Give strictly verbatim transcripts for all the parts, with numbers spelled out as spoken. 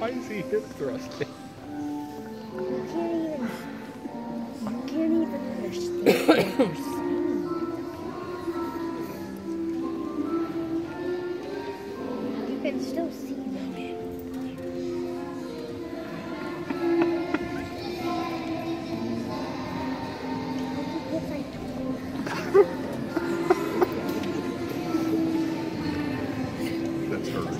Why is he hip thrusting? You can't even. You can't even understand what you're saying. You can still see them. That's hers.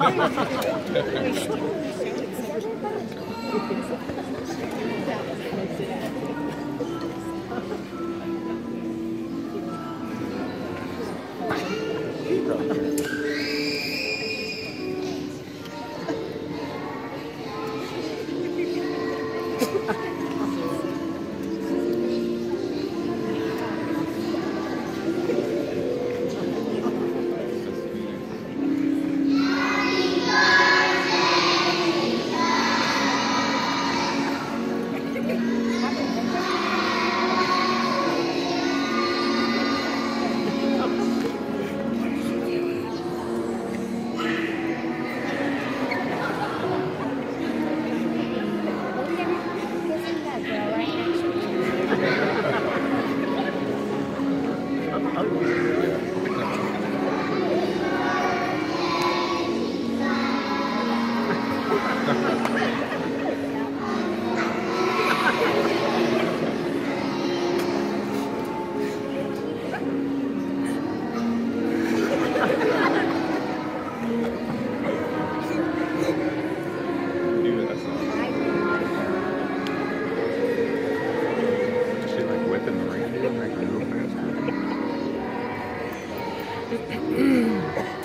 Whipping the rain, making it real fast.